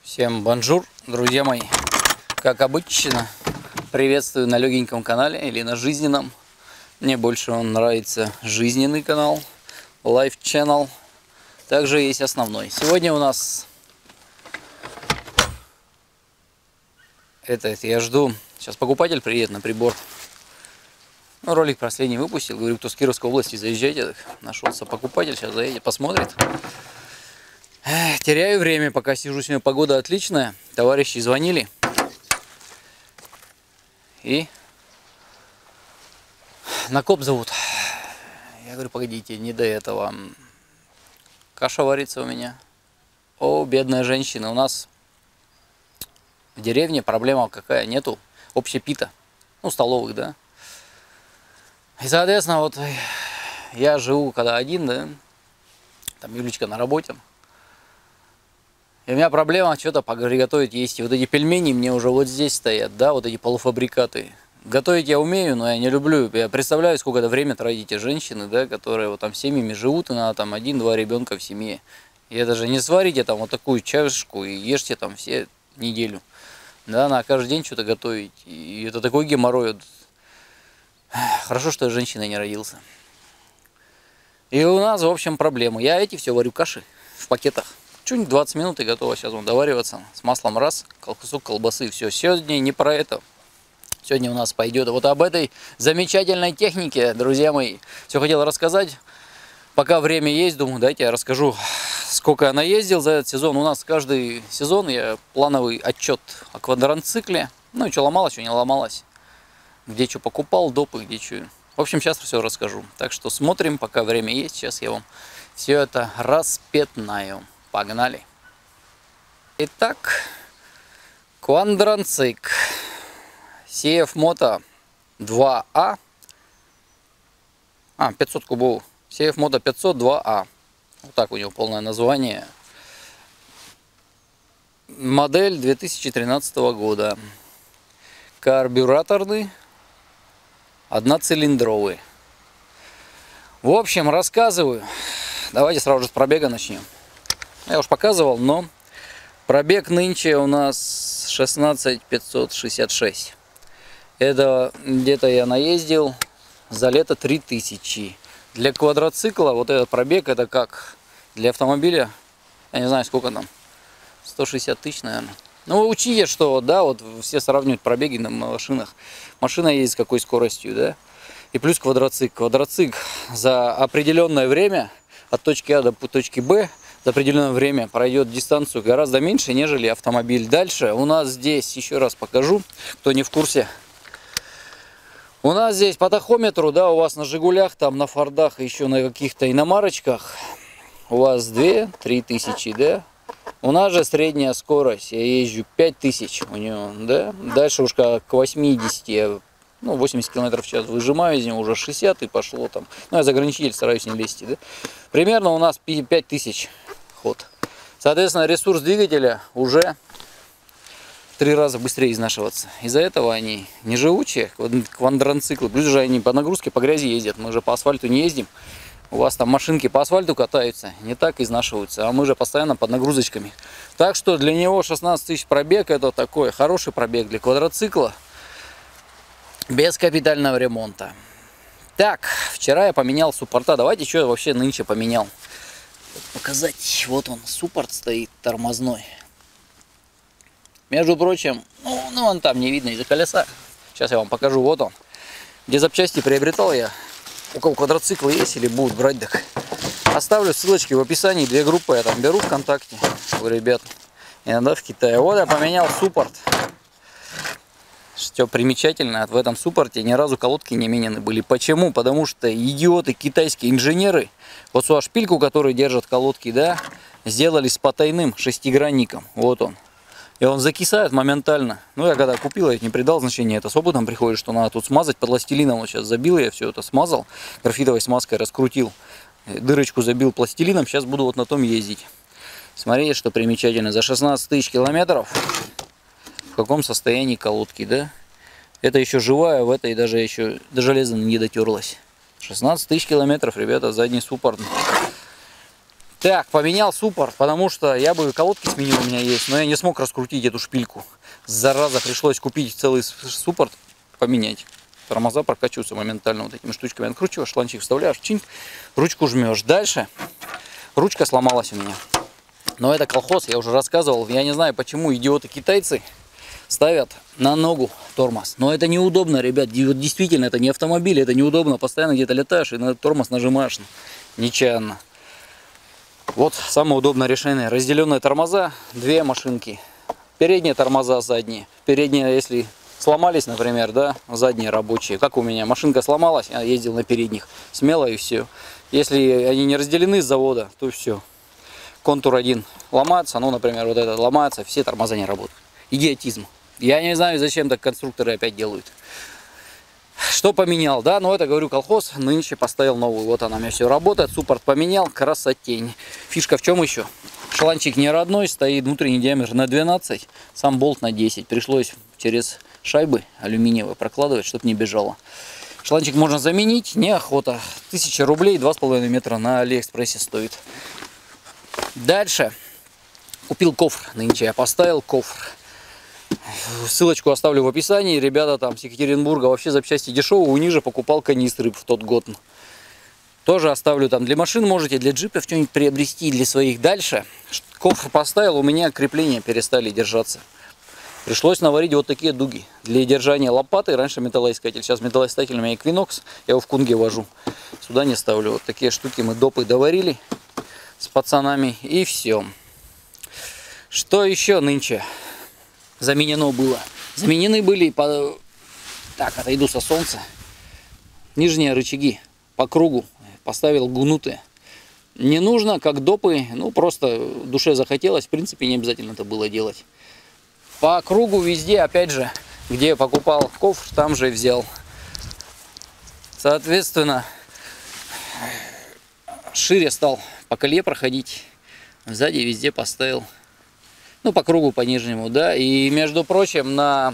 Всем бонжур, друзья мои. Как обычно, приветствую на легеньком канале или на жизненном. Мне больше он нравится жизненный канал, Life Channel. Также есть основной. Сегодня у нас я жду. Сейчас покупатель приедет на прибор. Ну, ролик последний выпустил. Говорю, кто с Кировской области, заезжайте. Так, нашелся покупатель, сейчас заедет, посмотрит. Теряю время, пока сижу. Сегодня погода отличная. Товарищи звонили. И на коп зовут. Я говорю, погодите, не до этого. Каша варится у меня. О, бедная женщина. У нас в деревне проблема какая? Нету общепита. Ну, столовых, да. И, соответственно, вот я живу когда один, да. Там Юлечка на работе. И у меня проблема что-то приготовить есть. И вот эти пельмени мне уже вот здесь стоят, да, вот эти полуфабрикаты. Готовить я умею, но я не люблю. Я представляю, сколько это время тратите женщины, да, которые вот там семьями живут, и надо там 1-2 ребенка в семье. И это же не сварите там вот такую чашечку и ешьте там все неделю. Да, надо каждый день что-то готовить. И это такой геморрой. Хорошо, что я женщиной не родился. И у нас, в общем, проблема. Я эти все варю каши в пакетах. Чуть 20 минут и готово сейчас он довариваться. С маслом раз, кусок колбасы, все. Сегодня не про это. Сегодня у нас пойдет вот об этой замечательной технике, друзья мои. Все хотел рассказать. Пока время есть, думаю, дайте я расскажу, сколько я наездил за этот сезон. У нас каждый сезон я плановый отчет о квадроцикле. Ну и что ломалось, что не ломалось. Где что покупал, допы, где что. В общем, сейчас все расскажу. Так что смотрим, пока время есть. Сейчас я вам все это распятнаю. Погнали. Итак, квадроцикл CF Moto 2A. 500 кубов. CF Moto 500 2A. Вот так у него полное название. Модель 2013 года. Карбюраторный. Одноцилиндровый. В общем, рассказываю. Давайте сразу же с пробега начнем. Я уж показывал, но пробег нынче у нас 16566. Это где-то я наездил за лето 3000. Для квадроцикла вот этот пробег, это как для автомобиля, я не знаю сколько там, 160 тысяч, наверное. Ну, учите, что, да, вот все сравнивают пробеги на машинах. Машина едет с какой скоростью, да. И плюс квадроцикл. Квадроцикл за определенное время от точки А до точки Б за определенное время пройдет дистанцию гораздо меньше, нежели автомобиль. Дальше у нас здесь, еще раз покажу, кто не в курсе. У нас здесь по тахометру, да, у вас на Жигулях, там на Фордах, еще на каких-то иномарочках, у вас 2-3 тысячи, да. У нас же средняя скорость, я езжу 5000 у него, да. Дальше уж к 80, ну, 80 км в час выжимаю из него, уже 60 и пошло там. Ну, я за ограничитель стараюсь не лезть, да. Примерно у нас 5000 ход. Соответственно, ресурс двигателя уже в 3 раза быстрее изнашиваться. Из-за этого они не живучие, квадроциклы. Плюс же они по нагрузке по грязи ездят. Мы же по асфальту не ездим. У вас там машинки по асфальту катаются, не так изнашиваются. А мы же постоянно под нагрузочками. Так что для него 16 тысяч пробег, это такой хороший пробег для квадроцикла. Без капитального ремонта. Так, вчера я поменял суппорта. Давайте, что я вообще нынче поменял. Показать. Вот он, суппорт стоит тормозной. Между прочим, ну вон там не видно из-за колеса. Сейчас я вам покажу. Вот он. Где запчасти приобретал я. У кого квадроциклы есть или будут брать, так оставлю ссылочки в описании. 2 группы я там беру ВКонтакте у ребят. Иногда в Китае. Вот я поменял суппорт. Что примечательно, в этом суппорте ни разу колодки не менены были. Почему? Потому что идиоты, китайские инженеры, вот сюда шпильку, которую держат колодки, да, сделали с потайным шестигранником. Вот он. И он закисает моментально. Ну, я когда купил, я не придал значения. Это с опытом приходит, что надо тут смазать пластилином. Вот сейчас забил, я все это смазал. Графитовой смазкой раскрутил. Дырочку забил пластилином. Сейчас буду вот на том ездить. Смотрите, что примечательно. За 16 тысяч километров в каком состоянии колодки, да? Это еще живая, в этой даже еще до железа не дотерлась. 16 тысяч километров, ребята, задний суппорт. Так, поменял суппорт, потому что я бы колодки сменил, у меня есть, но я не смог раскрутить эту шпильку. Зараза, пришлось купить целый суппорт, поменять. Тормоза прокачиваются моментально вот этими штучками. Откручиваешь, шланчик вставляешь, чинь, ручку жмешь. Дальше ручка сломалась у меня. Но это колхоз, я уже рассказывал. Я не знаю, почему идиоты-китайцы ставят на ногу тормоз. Но это неудобно, ребят. Действительно, это не автомобиль, это неудобно. Постоянно где-то летаешь и на тормоз нажимаешь нечаянно. Вот самое удобное решение. Разделенные тормоза, две машинки. Передние тормоза, задние. Передние, если сломались, например, да, задние рабочие. Как у меня, машинка сломалась, я ездил на передних. Смело и все. Если они не разделены с завода, то все. Контур один ломается, ну, например, вот этот ломается, все тормоза не работают. Идиотизм. Я не знаю, зачем так конструкторы опять делают. Что поменял, да, но это, говорю, колхоз, нынче поставил новую. Вот она у меня все работает, суппорт поменял, красотень. Фишка в чем еще? Шланчик не родной, стоит внутренний диаметр на 12, сам болт на 10. Пришлось через шайбы алюминиевые прокладывать, чтобы не бежало. Шланчик можно заменить, неохота. 1000 рублей, 2,5 метра на Алиэкспрессе стоит. Дальше купил кофр, нынче я поставил кофр. Ссылочку оставлю в описании. Ребята там с Екатеринбурга, вообще запчасти дешевые. У них же покупал канистры в тот год. Тоже оставлю там для машин, можете для джипов что-нибудь приобрести для своих. Дальше кофр поставил, у меня крепления перестали держаться. Пришлось наварить вот такие дуги для держания лопаты. Раньше металлоискатель, сейчас металлоискатель у меня Equinox, я его в Кунге вожу. Сюда не ставлю. Вот такие штуки мы допы доварили с пацанами и все. Что еще нынче заменено было? Заменены были, так, отойду со солнца, нижние рычаги по кругу поставил гнутые. Не нужно, как допы, ну просто душе захотелось, в принципе не обязательно это было делать. По кругу везде, опять же, где покупал кофр, там же взял. Соответственно, шире стал по колее проходить, сзади везде поставил. Ну, по кругу, по нижнему, да. И, между прочим, на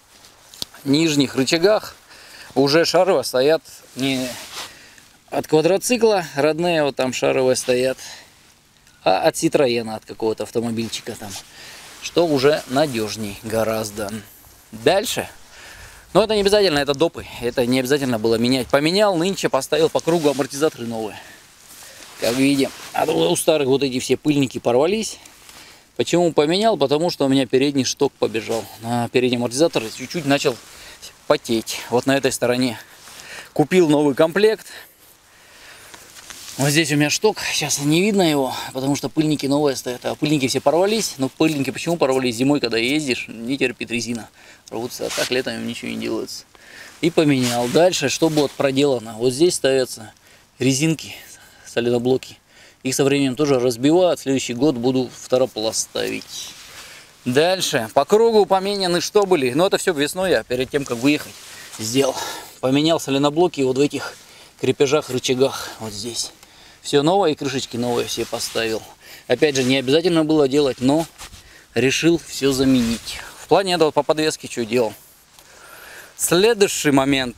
нижних рычагах уже шаровые стоят не от квадроцикла, родные вот там шаровые стоят, а от Citroёна, от какого-то автомобильчика там, что уже надежней гораздо. Дальше. Но это не обязательно, это допы, это не обязательно было менять. Поменял, нынче поставил по кругу амортизаторы новые. Как видим, а у старых вот эти все пыльники порвались. Почему поменял? Потому что у меня передний шток побежал. На передний амортизатор чуть-чуть начал потеть. Вот на этой стороне. Купил новый комплект. Вот здесь у меня шток. Сейчас не видно его, потому что пыльники новые стоят. А пыльники все порвались. Но пыльники почему порвались? Зимой, когда ездишь, не терпит резина. Рвутся. А так летом ничего не делается. И поменял. Дальше что будет проделано? Вот здесь ставятся резинки, соленоблоки. Их со временем тоже разбивают. В следующий год буду второпласт ставить. Дальше. По кругу поменяны что были. Но это все весной я перед тем, как выехать, сделал. Поменял соленоблоки вот в этих крепежах, рычагах. Вот здесь. Все новое и крышечки новые все поставил. Опять же, не обязательно было делать, но решил все заменить. В плане этого по подвеске что делал. Следующий момент.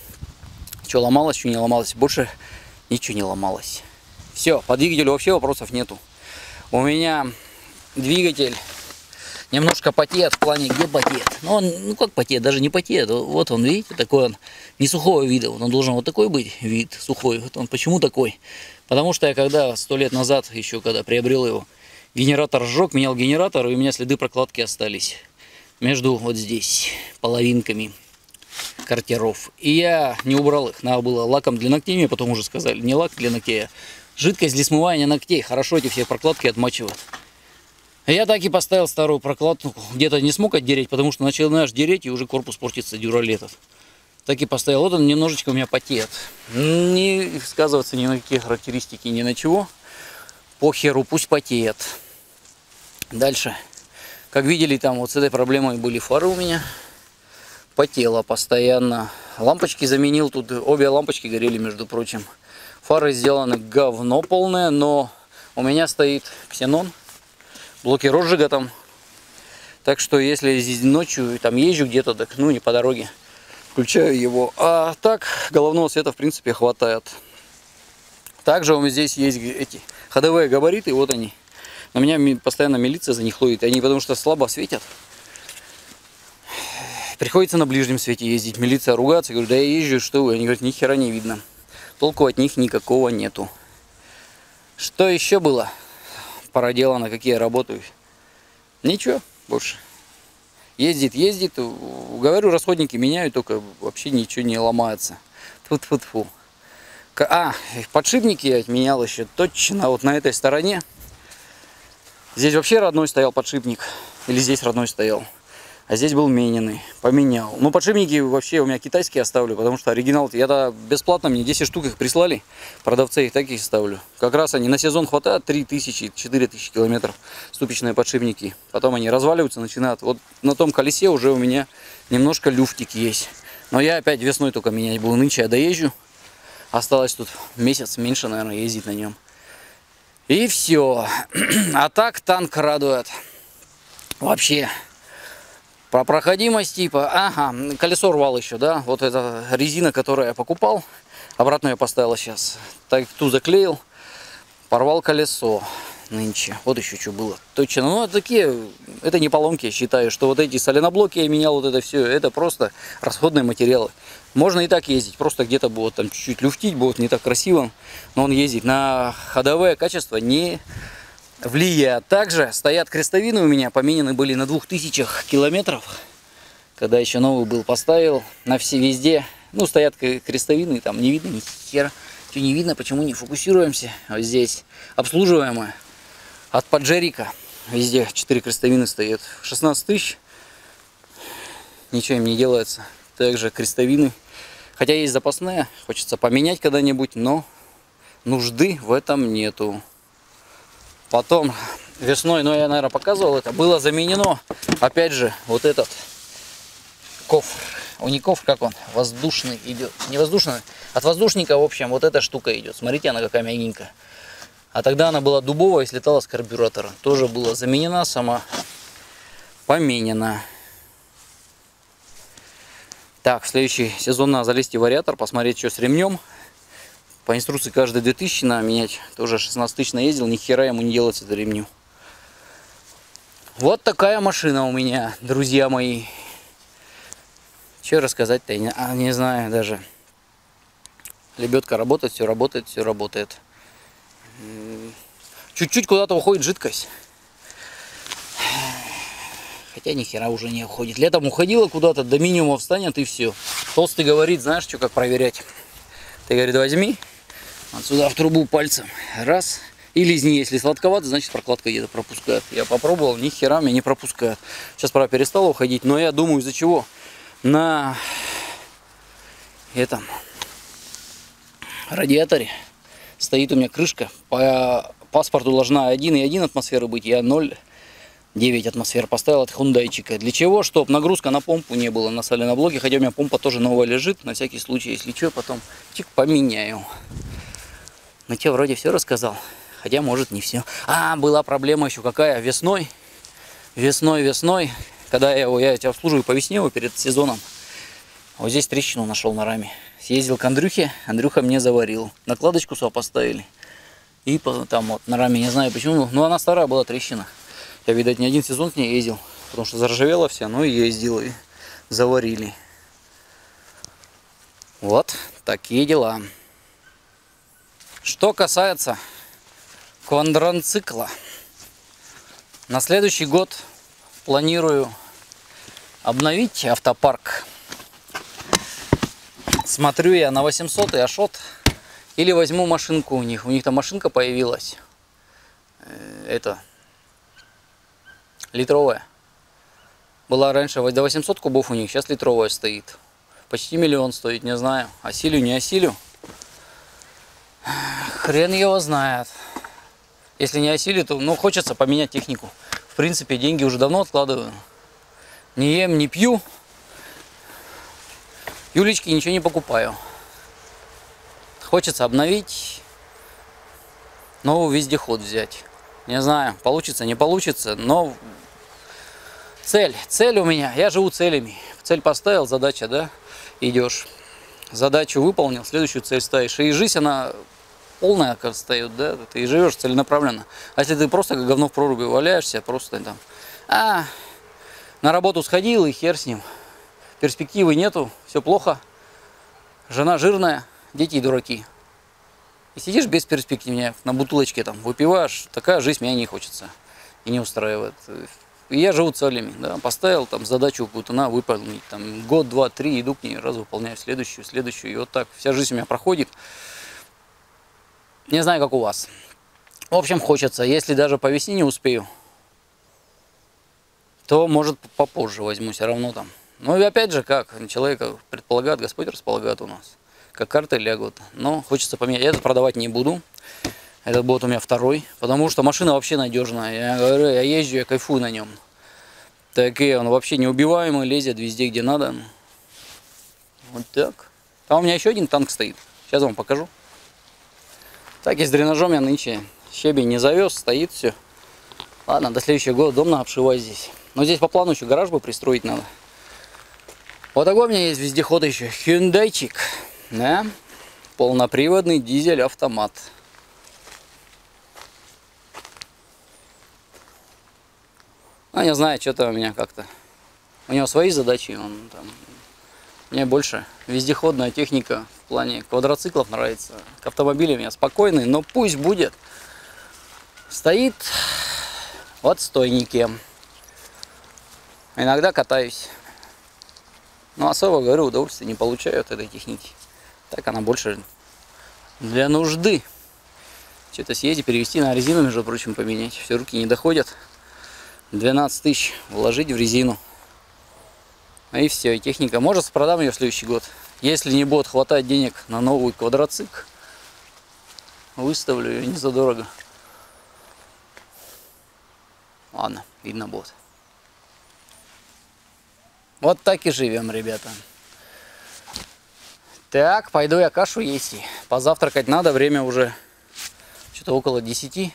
Что ломалось, что не ломалось. Больше ничего не ломалось. Все, по двигателю вообще вопросов нету. У меня двигатель немножко потеет, в плане где потеет. Ну, он, ну как потеет, даже не потеет. Вот он, видите, такой он не сухого вида. Он должен вот такой быть вид, сухой. Вот он почему такой? Потому что я когда 100 лет назад, еще когда приобрел его, генератор сжег, менял генератор, и у меня следы прокладки остались. Между вот здесь половинками картеров. И я не убрал их. Надо было лаком для ногтей, мне потом уже сказали. Не лак для ногтей, а жидкость для смывания ногтей. Хорошо эти все прокладки отмачивают. Я так и поставил старую прокладку. Где-то не смог отдереть, потому что начинаешь дереть, и уже корпус портится, дюраль этот. Так и поставил. Вот он немножечко у меня потеет. Не сказываться ни на какие характеристики, ни на чего. По херу, пусть потеет. Дальше. Как видели, там вот с этой проблемой были фары у меня. Потело постоянно. Лампочки заменил. Тут обе лампочки горели, между прочим. Фары сделаны говно полное, но у меня стоит ксенон. Блоки розжига там. Так что если здесь ночью там езжу где-то, так ну не по дороге, включаю его. А так головного света в принципе хватает. Также у меня здесь есть эти ходовые габариты, вот они. На меня постоянно милиция за них ловит, они потому что слабо светят. Приходится на ближнем свете ездить, милиция ругаться, говорю, да я езжу, что вы? Они говорят, ни хера не видно. Толку от них никакого нету. Что еще было проделано, какие я работаю? Ничего больше. Ездит, говорю, расходники меняю, только вообще ничего не ломается. Тьфу-тьфу-тьфу. Подшипники я менял еще точно вот на этой стороне. Здесь вообще родной стоял подшипник. Или здесь родной стоял. А здесь был мененный. Поменял. Ну, подшипники вообще у меня китайские оставлю, потому что оригинал, я-то бесплатно, мне 10 штук их прислали. Продавцы их таких ставлю. Как раз они на сезон хватает 3000-4000 километров ступичные подшипники. Потом они разваливаются, начинают. Вот на том колесе уже у меня немножко люфтик есть. Но я опять весной только менять буду. Нынче я доезжу. Осталось тут месяц меньше, наверное, ездить на нем. И все. А так танк радует. Вообще. По проходимости, типа, ага, колесо рвал еще, да, вот эта резина, которую я покупал, обратно я поставил сейчас, так ту заклеил, порвал колесо нынче, вот еще что было, точно, ну, такие, это не поломки, я считаю, что вот эти соленоблоки я менял, вот это все, это просто расходные материалы, можно и так ездить, просто где-то будет там чуть-чуть люфтить, будет не так красиво, но он ездит, на ходовое качество не влияет. Также стоят крестовины у меня, поменены были на 2000 километров, когда еще новый был, поставил на все везде. Ну, стоят крестовины, там не видно ни хера. Что не видно, почему не фокусируемся? Вот здесь обслуживаемое от Паджерика. Везде 4 крестовины стоят. 16 тысяч. Ничего им не делается. Также крестовины. Хотя есть запасные, хочется поменять когда-нибудь, но нужды в этом нету. Потом весной, но я, наверное, показывал это, было заменено, опять же, вот этот кофр. У не кофр, как он? Воздушный идет. Не воздушный, от воздушника, в общем, вот эта штука идет. Смотрите, она какая мягенькая. А тогда она была дубовая и слетала с карбюратора. Тоже была заменена, сама поменена. Так, в следующий сезон надо залезть в вариатор, посмотреть, что с ремнем. По инструкции каждые 2000 надо менять. Тоже 16 тысяч наездил, ни хера ему не делается это ремню. Вот такая машина у меня, друзья мои. Что рассказать-то, я не знаю даже. Лебедка работает, все работает, все работает. Чуть-чуть куда-то уходит жидкость. Хотя ни хера уже не уходит. Летом уходила куда-то, до минимума встанет и все. Толстый говорит, знаешь, что как проверять. Ты, говорит, возьми. Отсюда в трубу пальцем. Раз. И лизни. Если сладковато, значит прокладка где-то пропускает. Я попробовал, ни хера меня не пропускает. Сейчас, правда, перестала уходить. Но я думаю, из-за чего? На этом радиаторе стоит у меня крышка. По паспорту должна 1,1 атмосферы быть. Я 0,9 атмосфер поставил от хундайчика. Для чего? Чтобы нагрузка на помпу не было на соленоблоке. Хотя у меня помпа тоже новая лежит. На всякий случай, если что, потом чик поменяю. Ну что, вроде все рассказал. Хотя, может, не все. Была проблема еще какая? Весной. Когда я тебя обслуживаю по весне перед сезоном. Вот здесь трещину нашел на раме. Съездил к Андрюхе. Андрюха мне заварил. Накладочку сюда поставили. И там вот на раме, не знаю почему. Но она старая была, трещина. Я, видать, не один сезон к ней ездил. Потому что заржавела вся. Ну и ездил. И заварили. Вот такие дела. Что касается квадроцикла, на следующий год планирую обновить автопарк. Смотрю я на 800-й Ашот или возьму машинку у них. У них там машинка появилась. Это литровая. Была раньше до 800 кубов у них, сейчас литровая стоит. Почти 1 миллион стоит, не знаю. Осилю, не осилю. Хрен его знает. Если не осилит, то хочется поменять технику. В принципе, деньги уже давно откладываю. Не ем, не пью. Юлечки ничего не покупаю. Хочется обновить. Новый вездеход взять. Не знаю, получится, не получится, но цель у меня. Я живу целями. Цель поставил, задача, да? Идешь. Задачу выполнил, следующую цель ставишь. И жизнь, она полная оказывается, встает, да, ты и живешь целенаправленно. А если ты просто как говно в проруби валяешься, просто там, на работу сходил и хер с ним, перспективы нету, все плохо, жена жирная, дети дураки. И сидишь без перспектив, на бутылочке там выпиваешь, такая жизнь мне не хочется и не устраивает. И я живу целями, да, поставил там задачу какую-то на выполнить, там год, два, три, иду к ней, раз выполняю следующую, и вот так вся жизнь у меня проходит. Не знаю, как у вас. В общем, хочется, если даже по весне не успею, то, может, попозже возьму, все равно там. Ну и опять же, как человека предполагает, Господь располагает у нас. Как карты лягут. Но хочется поменять. Я этот продавать не буду. Этот будет у меня второй. Потому что машина вообще надежная. Я говорю, я езжу, я кайфую на нем. Такие, он вообще неубиваемый, лезет везде, где надо. Вот так. Там у меня еще один танк стоит. Сейчас вам покажу. Так и с дренажом я нынче щебень не завез, стоит все. Ладно, до следующего года дом надо обшивать здесь. Но здесь по плану еще гараж бы пристроить надо. Вот такой у меня есть вездеход еще. Hyundaiчик. Да? Полноприводный дизель-автомат. Ну, не знаю, что-то у меня как-то. У него свои задачи. Он там... Мне больше вездеходная техника в плане квадроциклов нравится. К автомобилям я спокойный, но пусть будет. Стоит в отстойнике. Иногда катаюсь. Но особо, говорю, удовольствия не получаю от этой техники. Так она больше для нужды. Что-то съездить, перевести на резину, между прочим, поменять. Все руки не доходят. 12 тысяч вложить в резину. И все, и техника. Может, продам ее в следующий год. Если не будет хватать денег на новый квадроцикл, выставлю ее не задорого. Ладно, видно будет. Вот так и живем, ребята. Так, пойду я кашу есть. Позавтракать надо, время уже что-то около 10.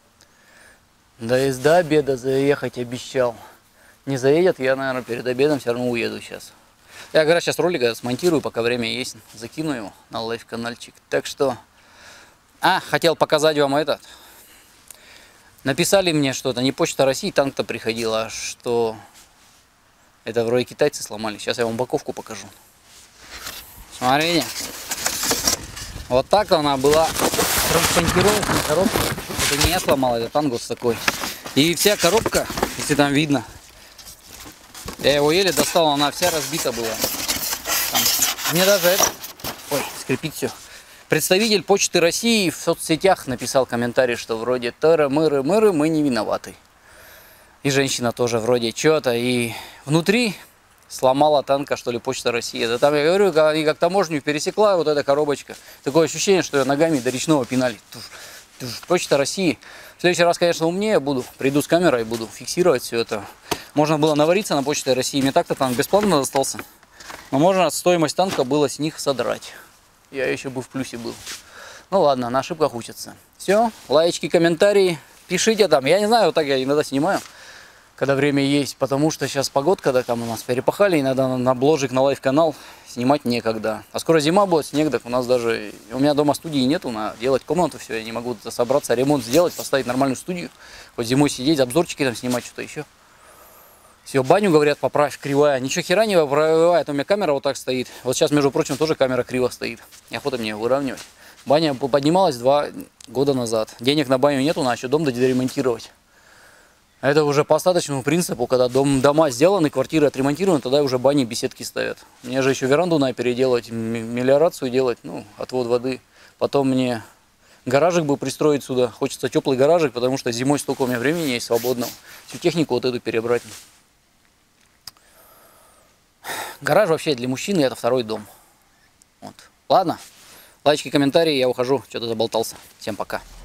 До обеда заехать обещал. Не заедет, я, наверное, перед обедом все равно уеду сейчас. Я, говорю, сейчас ролик смонтирую, пока время есть. Закину его на лайв-канальчик. Так что... хотел показать вам этот. Написали мне что-то, не Почта России, танк-то приходила, а что... Это вроде китайцы сломали. Сейчас я вам упаковку покажу. Смотрите. Вот так она была транспонтирована коробка. Это не я сломал, это тангус такой. И вся коробка, если там видно, я его еле достал, она вся разбита была. Там, мне даже это... Ой, скрипит все. Представитель Почты России в соцсетях написал комментарий, что вроде тыры-мыры, мы не виноваты. И женщина тоже вроде что-то. И внутри сломала танка, что ли, Почта России. Да там, я говорю, они как таможню пересекла, вот эта коробочка. Такое ощущение, что ее ногами до речного пинали. Почта России. В следующий раз, конечно, умнее буду. Приду с камерой, буду фиксировать все это. Можно было навариться на Почте России. Мне так-то танк бесплатно достался. Но можно стоимость танка было с них содрать. Я еще бы в плюсе был. Ну ладно, на ошибках учатся. Все, лайки, комментарии. Пишите там. Я не знаю, вот так я иногда снимаю, когда время есть. Потому что сейчас погодка, да, там у нас перепахали. Иногда на бложик, на лайв-канал снимать некогда. А скоро зима будет, снег, так у нас даже... У меня дома студии нету, надо делать комнату, все. Я не могу собраться, ремонт сделать, поставить нормальную студию. Хоть зимой сидеть, обзорчики там снимать, что-то еще. Все, баню, говорят, поправь, кривая. Ничего хера не пробивает, у меня камера вот так стоит. Вот сейчас, между прочим, тоже камера криво стоит. Неохота мне выравнивать. Баня поднималась 2 года назад. Денег на баню нету, надо еще дом доремонтировать. Это уже по остаточному принципу, когда дома сделаны, квартиры отремонтированы, тогда уже бани, беседки ставят. Мне же еще веранду надо переделать, мелиорацию делать, ну, отвод воды. Потом мне гаражик бы пристроить сюда. Хочется теплый гаражик, потому что зимой столько у меня времени есть свободного. Всю технику вот эту перебрать. Гараж вообще для мужчины это второй дом. Вот. Ладно, лайки, комментарии, я ухожу, что-то заболтался. Всем пока.